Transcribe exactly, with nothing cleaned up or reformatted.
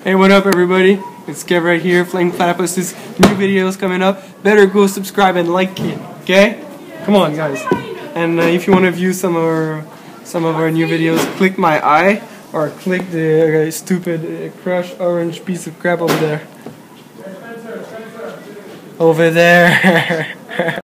Hey, what up, everybody? It's Kev right here, flamingplatapusses. New videos coming up. Better go subscribe and like it, okay? Come on, guys. And uh, if you want to view some of our some of our new videos, click my eye or click the uh, stupid uh, crushed orange piece of crap over there. Over there.